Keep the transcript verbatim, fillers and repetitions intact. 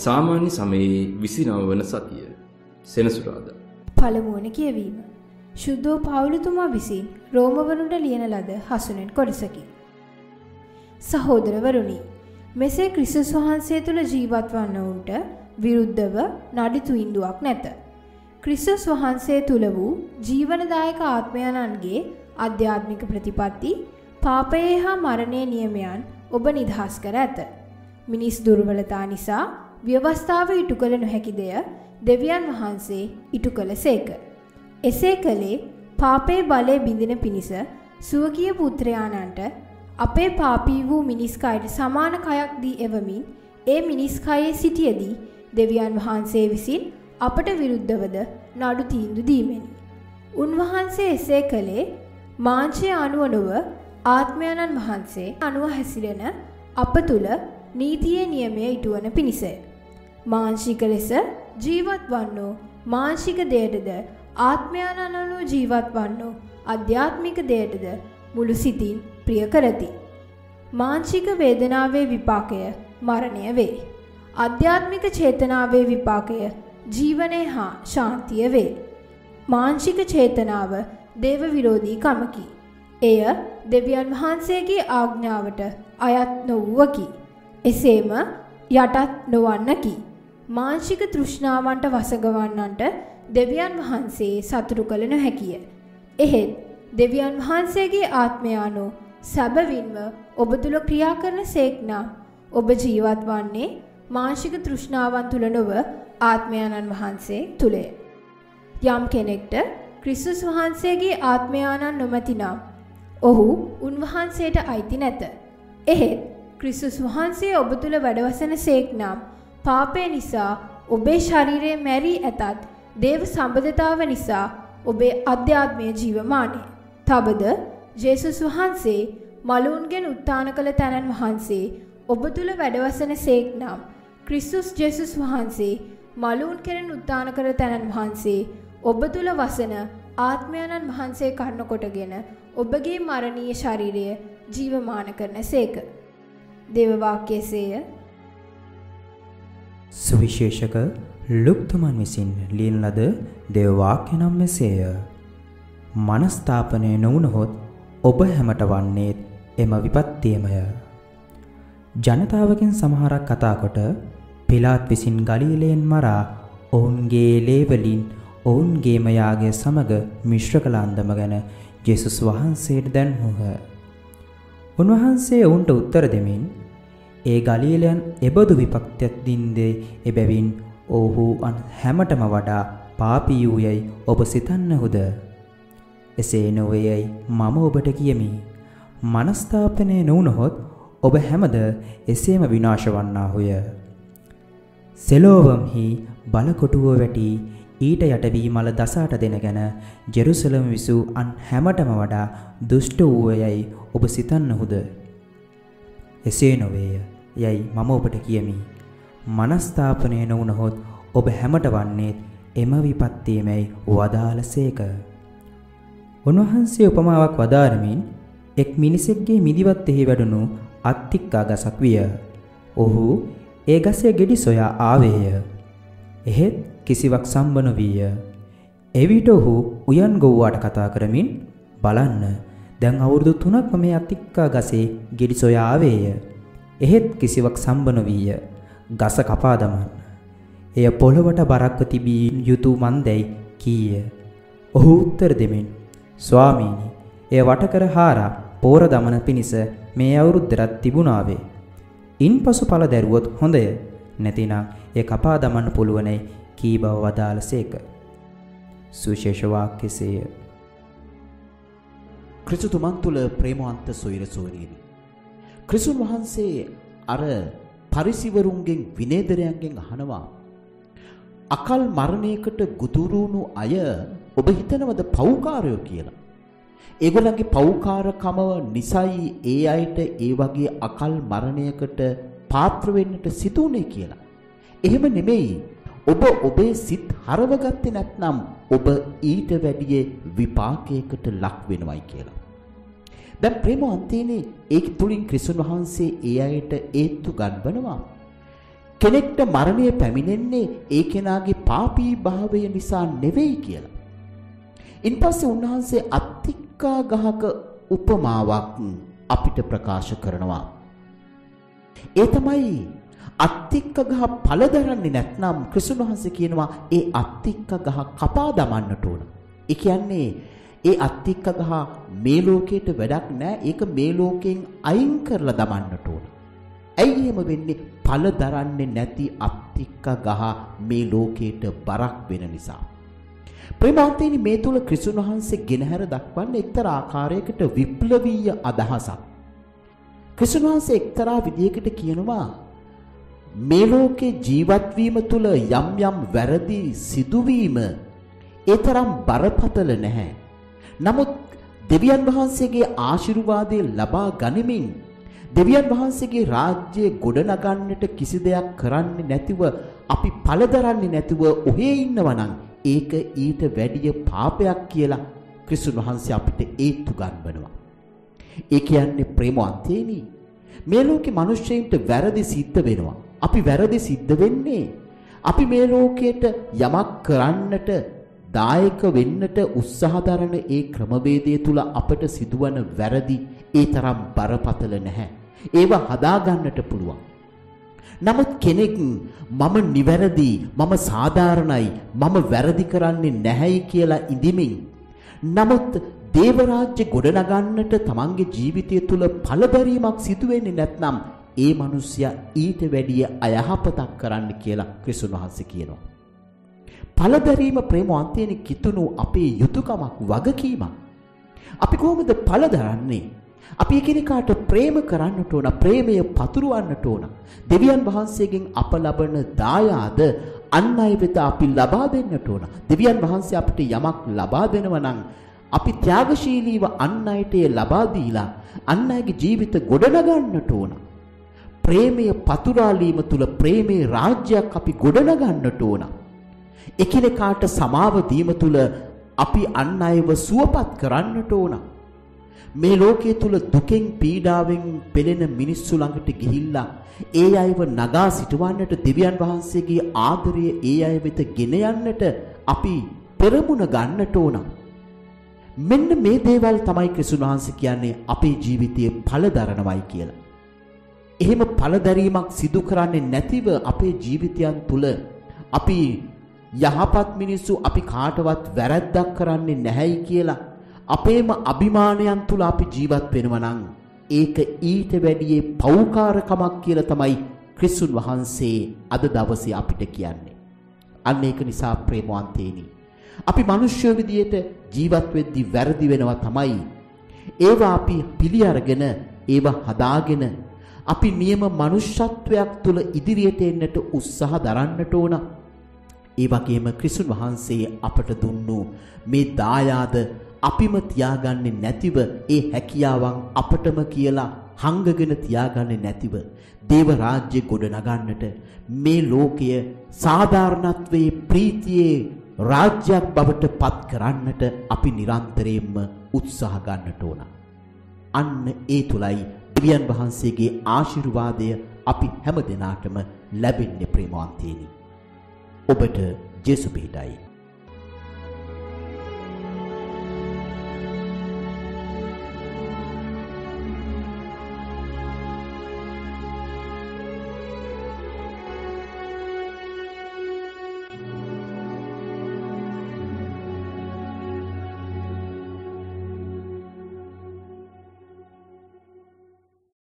සාමාන්‍ය සමයේ විසිනව වන සතිය සෙනසුරාදා. පළමුවන කියවීම. ශුද්ධෝ පාවුලතුමා විසින් රෝමවරුන්ට ලියන ලද හසුනෙන් කොටසකි. සහෝදරවරුනි, මෙසේ ක්‍රිස්තුස් වහන්සේ තුළ ජීවත් වන්නවුන්ට විරුද්ධව නඩි තුයින්දුවක් නැත. ක්‍රිස්තුස් වහන්සේ තුළ වූ ජීවනදායක ආත්මයන්ගේ ආධ්‍යාත්මික ප්‍රතිපත්ති, පාපයේ හා මරණයේ නියමයන් ඔබ නිදහස් කර ඇත. මිනිස් දුර්වලතා නිසා ව්‍යවස්ථාව ඉටු කළ නොහැකි දෙය දෙවියන් වහන්සේ ඉටු කළසේක. එසේ කළේ පාපයේ බලය බිඳින පිණිස සුවකීය පුත්‍රයාණන්ට අපේ පාපී වූ මිනිස් කයට සමාන කයක් දී එවමින් ඒ මිනිස් කයේ සිටියේදී දෙවියන් වහන්සේ විසින් අපට විරුද්ධවද නඩු තීන්දුව දීමෙනි. උන්වහන්සේ එසේ කළේ මාංශය අනුව නොව ආත්මයන්න් වහන්සේ අනුව හැසිරෙන අප තුල නීතියේ නියමය ඉටුවන පිණිසය. මාංශික ලෙස ජීවත් වන්නෝ මාංශික දෙයටද, ආත්මයන්න් අනුව ජීවත් වන්නෝ ආධ්‍යාත්මික දෙයටද මුළු සිතින් ප්‍රිය කරති. මාංශික වේදනාවේ විපාකය මරණය වේ. ආධ්‍යාත්මික චේතනාවේ විපාකය ජීවනය හා ශාන්තිය වේ. මාංශික චේතනාව දේව විරෝධී කමකි. එය දෙවියන් වහන්සේගේ ආඥාවට අයත් නොවුවකි. එසේම යටත් නොවන්නකි. මාංශික තෘෂ්ණාවන්ට වසඟවන්නන්ට දෙවියන් වහන්සේ සතුටු කළ නොහැකිය. එහෙත් දෙවියන් වහන්සේගේ ආත්මයානෝ සැබවින්ම ඔබ තුල ක්‍රියා කරන සේක්නා ඔබ ජීවත් වන්නේ මාංශික තෘෂ්ණාවන් තුල නොව ආත්මයාණන් වහන්සේ තුලය. යම් කෙනෙක්ට ක්‍රිස්තුස් වහන්සේගේ ආත්මයාණන් නොමැතිනම් ඔහු උන්වහන්සේට අයිති නැත. එහෙත් ක්‍රිස්තුස් වහන්සේ ඔබ තුල වැඩවසන සේක්නම් පාපය නිසා ඔබේ ශරීරය මැරී ඇතත් දේව සම්බන්ධතාව නිසා ඔබේ අධ්‍යාත්මය ජීවමානය. තවද ජේසුස් වහන්සේ මලුන්ගෙන් උත්ථාන කළ තැනන් වහන්සේ ඔබ තුල වැඩවසන සේක්නම් ක්‍රිස්තුස් ජේසුස් වහන්සේ මලුන් කෙරෙන් උත්ථාන කළ තැනන් වහන්සේ ඔබ තුල වසන ආත්මයන්න් වහන්සේ කර්ණ කොටගෙන ඔබගේ මරණීය ශරීරය ජීවමාන කරන සේක. දේව වාක්‍යයේය. සුවිශේෂක ලුක්තුමන් විසින් ලියන ලද දේව වාක්‍ය නම් මෙසේය. මනස්ථාපනය නොවුනහොත් ඔබ හැමට වන්නේ එම විපත්තියමය. ජනතාවගෙන් සමහරක් කතා කොට පිලාත් විසින් ගලිලයෙන් මරා ඔවුන්ගේ ලේවලින් ඔවුන්ගේම යාගය සමග මිශ්‍ර කළ අන්දම ගැන ජේසුස් වහන්සේට දැන්වූහ. උන්වහන්සේ ඔවුන්ට උත්තර දෙමින් ඒ ගලිලයන් එබඳු විපත්තියක් දින්දේ එබැවින් ඔහු අන් හැමටම වඩා පාපී වූයයි ඔබ සිතන්නහුද? එසේ නොවේයයි මම ඔබට කියමි. මනස්ථාපනය නොවුනහොත් ඔබ හැමද එසේම විනාශ වන්නාහුය. සෙලෝවම්හි බලකොටුව වැටි ඊට යට වී මල දසාට දෙනගෙන ජෙරුසලම විසූ අන් හැමටම වඩා දුෂ්ට වූයයි ඔබ සිතන්නහුද? එසේ නොවේය යයි මම ඔබට කියමි. මනස්ථාපනය නොවුනහොත් ඔබ හැමට වන්නේ එම විපත්තියමයි වදාළසේක. උන්වහන්සේ උපමාවක් වදාරමින් එක් මිනිසෙක්ගේ මිදිවත්තෙහි වැඩුණු අත්තික්කා ගසක් විය. ඔහු ඒ ගසේ ගෙඩි සොයා ආවේය. එහෙත් කිසිවක් සම්බ නොවිය. එවිට ඔහු උයන් ගොව්වාට කතා කරමින් බලන්න දැන් අවුරුදු තුනක්ම මේ අත්තික්කා ගසේ ගෙඩි සොයා ආවේය. එහෙත් කිසිවක් සම්බ නොවිය. ගස කපා දමන්න. එය පොළවට බරක්ව තිබී යුතු මන්දැයි කීය. ඔහු උත්තර දෙමින් ස්වාමීනි, එය වටකර හාරා පෝර දමන පිණිස මේ අවුරුද්දට තිබුණාවේ. ඉන්පසු ඵල දැරුවොත් හොඳය. නැතිනම් ඒ කපා දමන්න පුළුවනයි කී බව වදාළසේක. සුවිශේෂ වාක්‍යසේය. ක්‍රිස්තුතුමන් තුළ ප්‍රේමවන්ත සොයිර සොයරියනි. ක්‍රිස්තුන් වහන්සේ අර පරිසිවරුන්ගෙන් විනේදරයන්ගෙන් අහනවා, අකල් මරණයකට ගුදුරුණු අය ඔබ හිතනවද පව්කාරයෝ කියලා? ඒගොල්ලන්ගේ පව්කාරකම නිසයි ඒ අයට ඒ වගේ අකල් මරණයකට පාත්‍ර වෙන්නට සිදුුනේ කියලා. එහෙම නෙමෙයි. ඔබ ඔබේ සිත් හරවගත්තේ නැත්නම් ඔබ ඊට වැඩිය විපාකයකට ලක් වෙනවයි කියලා. දැන් ප්‍රේමවන්තයනි, ඒක තුලින් ක්‍රිස්තුන් වහන්සේ ඒ අයට ඒත්තු ගන්වනවා. කෙනෙක්ට මරණය පැමිණෙන්නේ ඒ කෙනාගේ පාපී භාවය නිසා නෙවෙයි කියලා. ඉන්පස්සේ උන්වහන්සේ අත්තික්කා ගහක උපමාවක් අපිට ප්‍රකාශ කරනවා. ඒ තමයි අත්තික්ක ගහ ඵල දරන්නේ නැත්නම් ක්‍රිස්තුන් වහන්සේ කියනවා ඒ අත්තික්ක ගහ කපා දමන්නට ඕන. ඒ කියන්නේ ඒ අත්තික්ක ගහ මේ ලෝකේට වැඩක් නැහැ. ඒක මේ ලෝකෙන් අයින් කරලා දමන්නට ඕන. ඇයි එහෙම වෙන්නේ? ඵල දරන්නේ නැති අත්තික්ක ගහ මේ ලෝකේට බරක් වෙන නිසා. ප්‍රේමාන්තේනි, මේ තුල ක්‍රිස්තුන් වහන්සේ ගෙනහැර දක්වන්නේ එක්තරා ආකාරයකට විප්ලවීය අදහසක්. ක්‍රිස්තුන් වහන්සේ එක්තරා විදියකට කියනවා මේ ලෝකේ ජීවත් වීම තුල යම් යම් වැරදි සිදුවීම ඒ තරම් බරපතල නැහැ. නමුත් දෙවියන් වහන්සේගේ ආශිර්වාදය ලබා ගනිමින් දෙවියන් වහන්සේගේ රාජ්‍යය ගොඩනගන්නට කිසි දෙයක් කරන්නේ නැතිව අපි පළදරන්නේ නැතිව ඔහේ ඉන්නවා නම් ඒක ඊට වැඩිය පාපයක් කියලා ක්‍රිස්තුන් වහන්සේ අපිට ඒත්තු ගන්වනවා. ඒ කියන්නේ ප්‍රේමවන්තේනි, මේ ලෝකේ මිනිස්සුන්ට වැරදි සිද්ධ වෙනවා. අපි වැරදි සිද්ධ වෙන්නේ අපි මේ ලෝකයට යමක් කරන්නට දායක වෙන්නට උත්සාහ දරන ඒ ක්‍රමවේදය තුල අපට සිදුවන වැරදි ඒ තරම් බරපතල නැහැ. ඒව හදා ගන්නට පුළුවන්. නමුත් කෙනෙක් මම නිවැරදි, මම සාධාරණයි, මම වැරදි කරන්නේ නැහැයි කියලා ඉඳිමින් නමුත් දේව රාජ්‍ය ගොඩනගන්නට තමන්ගේ ජීවිතය තුල ඵලබැරීමක් සිදු වෙන්නේ නැත්නම් ඒ මිනිසයා ඊට වැඩිය අයහපතක් කරන්න කියලා ක්‍රිස්තුන් වහන්සේ කියනවා. ඵලබැරීම ප්‍රේමවන්තයනි කිතුණු අපේ යුතුයකමක්, වගකීමක්. අපි කොහොමද ඵල දරන්නේ? අපි එකිනෙකාට ප්‍රේම කරන්නට ඕන, ප්‍රේමය පතුරවන්නට ඕන. දෙවියන් වහන්සේගෙන් අප ලබන දායාද අන් අය වෙත අපි ලබා දෙන්නට ඕන. දෙවියන් වහන්සේ අපිට යමක් ලබා දෙනවා නම් අපි ත්‍යාගශීලීව අන් අයට ලබා දීලා අන් අයගේ ජීවිත ගොඩනගන්නට ඕන. ප්‍රේමය පතුරාලීම තුල ප්‍රේමේ රාජ්‍යයක් අපි ගොඩනගන්නට ඕන. එකිනෙකාට සමාව දීම තුල අපි අන් අයව සුවපත් කරන්නට ඕන. මේ ලෝකයේ තුල දුකෙන් පීඩාවෙන් පෙළෙන මිනිස්සු ළඟට ගිහිල්ලා ඒ අයව නගා සිටවන්නට, දෙවියන් වහන්සේගේ ආදරය ඒ අය වෙත ගෙන යන්නට අපි පෙරමුණ ගන්නට ඕන. මෙන්න මේ දේවල් තමයි ක්‍රිස්තුන් වහන්සේ කියන්නේ අපේ ජීවිතයේ ඵල දරනවයි කියලා. එහෙම ඵල දැරීමක් සිදු කරන්නේ නැතිව අපේ ජීවිතයන් තුල අපි යහපත් මිනිස්සු, අපි කාටවත් වැරැද්දක් කරන්නේ නැහැයි කියලා අපේම අභිමානයන් තුල අපි ජීවත් වෙනවා නම් ඒක ඊට වැඩිය පෞකාරකමක් කියලා තමයි ක්‍රිස්තුන් වහන්සේ අද දවසේ අපිට කියන්නේ. අන්න ඒක නිසා ප්‍රේමවන්තේනි, අපි මිනිස්සු විදියට ජීවත් වෙද්දී වැරදි වෙනවා තමයි. ඒවා අපි පිළි අරගෙන ඒවා හදාගෙන අපි නියම මනුෂ්‍යත්වයක් තුල ඉදිරියට එන්නට උත්සාහ දරන්නට ඕන. ඒ වගේම ක්‍රිස්තුන් වහන්සේ අපට දුන්නු මේ දායාද අපිම තියාගන්නේ නැතිව, ඒ හැකියාවන් අපටම කියලා හංගගෙන තියාගන්නේ නැතිව දේව රාජ්‍ය ගොඩ නගන්නට, මේ ලෝකය සාධාරණත්වයේ ප්‍රීතියේ රාජ්‍යයක් බවට පත් කරන්නට අපි නිරන්තරයෙන්ම උත්සාහ ගන්නට ඕන. අන්න ඒ තුලයි දෙවියන් වහන්සේගේ ආශිර්වාදය අපි හැම දිනාටම ලැබෙන්නේ ප්‍රේමවන්තයනි. ඔබට ජේසු පිහිටයි.